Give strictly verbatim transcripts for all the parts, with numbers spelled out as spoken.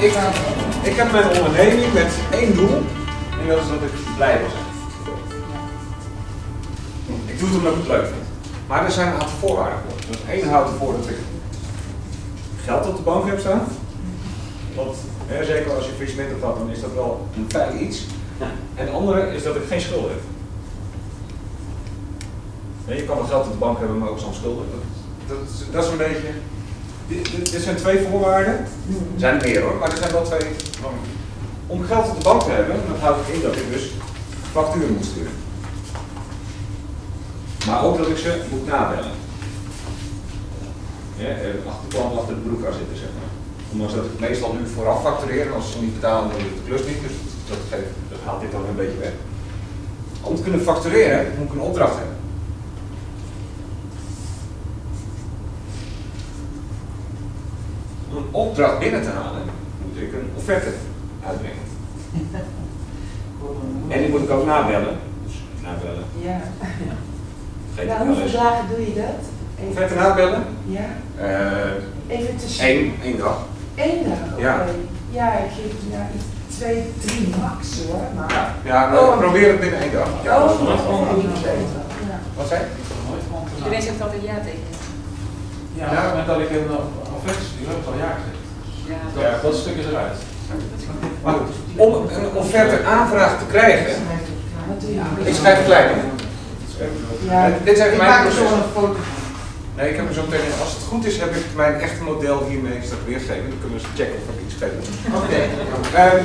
ik, ik heb mijn onderneming met één doel en dat is dat ik blij wil zijn. Ik doe het omdat ik het leuk vind. Maar er zijn een aantal voorwaarden voor. Dus één houdt ervoor dat ik geld op de bank heb staan. Want hè, zeker als je faillissement hebt gehad, dan is dat wel een fijn iets. En het andere is dat ik geen schulden heb. Nee, je kan wel geld op de bank hebben, maar ook zo'n schulden. Dat, dat, dat is een beetje. Dit, dit, dit zijn twee voorwaarden. Er zijn er meer hoor, maar er zijn wel twee. Om geld op de bank te hebben, dan houdt het in dat ik dus facturen moet sturen. Maar ook dat ik ze moet nabellen. Ja, achter de klant achter de broek kan zitten, zeg maar. Ondanks dat ik meestal nu vooraf factureer, en als ze niet betalen, dan doe ik de klus niet. Dus dat, geeft, dat haalt dit dan een beetje weg. Om te kunnen factureren, moet ik een opdracht hebben. Om een opdracht binnen te halen, moet ik een offerte uitbrengen. En die moet ik ook nabellen. Dus nabellen. Ja. Geen Nou, hoeveel dagen doe je dat? Even. Offerte nabellen? Ja. Uh, Even tussen. Eén, één dag. Eén dag? Oké. Ja. Ja, ik geef ja, twee, drie max hoor. Maar... Ja, ja nou, oh. probeer het binnen één dag. Ja, oh, dat is nooit gewoon gewoon. ja. Wat zei je? Je weet ook altijd ja tegen. Ja, ja, met dat ik een offerte stuur, heb ik al ja gezegd. Ja, ja, dat stuk is eruit. Maar om een offerte aanvraag te krijgen, ik schrijf het klein. Ja, dit is even mijn proces. een foto. Nee, ik heb er zo meteen, als het goed is, heb ik mijn echte model hiermee straks weergegeven. Dan kunnen we eens checken of ik iets geef. Oké. Okay. Um,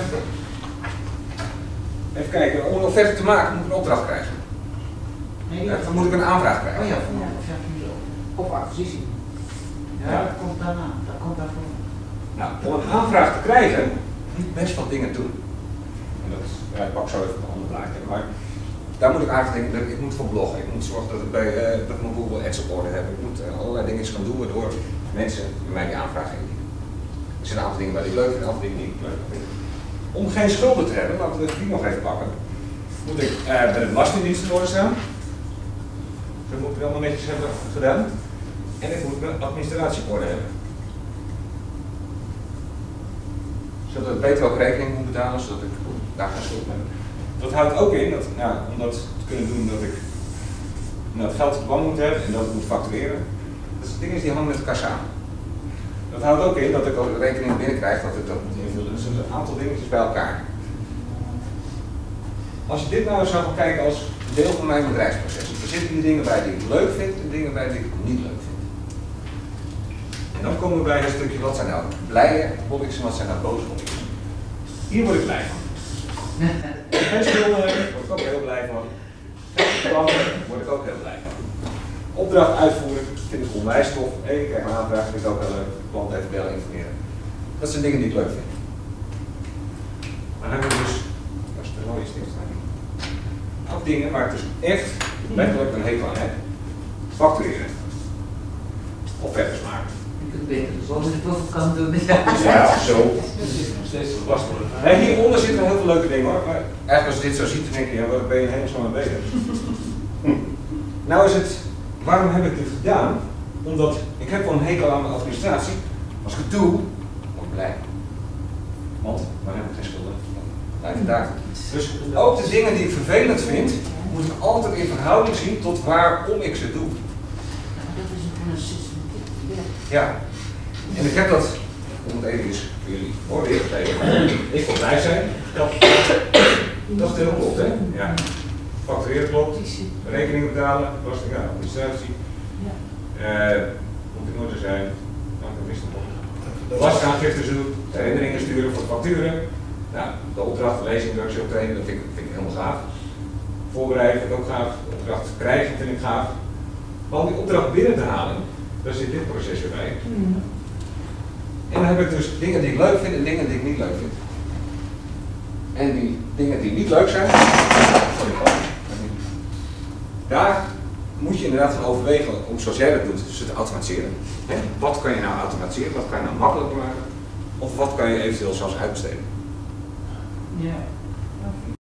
even kijken, om een offerte te maken moet ik een opdracht krijgen. Nee, ja, dan moet ik een aanvraag krijgen. Oh ja, van ja. Of acquisitie. Ja, ja, dat komt daarna. Dat komt daarvoor. Nou, om een aanvraag te krijgen, moet ik best wat dingen doen. En dat, ja, ik pak zo even een ander blaadje. Maar daar moet ik eigenlijk denken, ik moet voor bloggen. Ik moet zorgen dat ik, bij, uh, dat ik mijn Google Ads op orde heb. Ik moet uh, allerlei dingen gaan doen waardoor mensen mij die aanvraag indienen. Er zijn een aantal dingen waar ik leuk vind, een aantal dingen die ik leuk vind. Om geen schulden te hebben, laten we die nog even pakken, moet ik uh, bij de Belastingdienst in orde staan. Dat moet ik allemaal netjes hebben gedaan. En ik moet mijn administratie op orde hebben. Zodat ik beter ook rekening moet betalen, zodat ik daar geen schuld mee heb. Dat houdt ook in, dat, nou, om dat te kunnen doen, dat ik nou, het geld op de bank moet hebben en dat ik moet factureren. Dat zijn dingen die hangen met elkaar samen. Dat houdt ook in dat ik ook rekening binnenkrijg dat ik dat moet invullen. Dus er zijn een aantal dingetjes bij elkaar. Als je dit nou eens zou gaan kijken als deel van mijn bedrijfsproces. Er zitten die dingen bij die ik leuk vind en dingen bij die ik niet leuk vind. En dan komen we bij een stukje, wat zijn nou blije hobby's en wat zijn nou boze hobby's. Hier word ik blij van. Geen schulden word ik ook heel blij van. Geld word ik ook heel blij van. Opdracht uitvoeren vind ik onwijs tof. Hey, ik krijg een aanvraag, vind ik ook heel leuk. Klant even bellen, informeren. Dat zijn dingen die ik leuk vind. Maar dan hebben we dus, dat is de rode stift. Ook dingen waar ik dus echt letterlijk een hekel aan heb. Factureren. Offertes maken. Je kunt beter zoals ik het ook kan doen. Ja, zo. Steeds lastig. Nee, hieronder zitten heel veel leuke dingen hoor. Maar eigenlijk als je dit zo ziet, dan denk je, ja, waar ben je helemaal mee bezig? Hm. Nou is het, waarom heb ik dit gedaan? Omdat ik heb wel een hekel aan mijn administratie. Als ik het doe, word ik blij. Want dan heb ik geen schulden. Blijf het daar. Dus ook de dingen die ik vervelend vind, moet ik altijd in verhouding zien tot waarom ik ze doe. Dat is gewoon een systematiek. Ja. En ik heb dat, om het even eens voor jullie hoor, weer te geven. Ik wil blij zijn. Dat, dat is heel klopt, hè? Ja. Factureren klopt. Rekeningen betalen, belasting, ja, administratie. Ja. Uh, moet in orde zijn. Nou, dat wist ik nog. Belastingaangifte doen, herinneringen sturen voor facturen. Nou, de opdracht, de lezing, workshop trainen, dat vind ik, vind ik helemaal gaaf. Voorbereiden vind ik ook gaaf. De opdracht krijgen vind ik gaaf. Maar om die opdracht binnen te halen, daar zit dit proces weer bij. Mm. En dan heb ik dus dingen die ik leuk vind en dingen die ik niet leuk vind. En die dingen die niet leuk zijn, sorry, daar moet je inderdaad van overwegen, om zoals jij dat doet, ze te automatiseren. Hè? Wat kan je nou automatiseren, wat kan je nou makkelijker maken? Of wat kan je eventueel zelfs uitbesteden? Ja.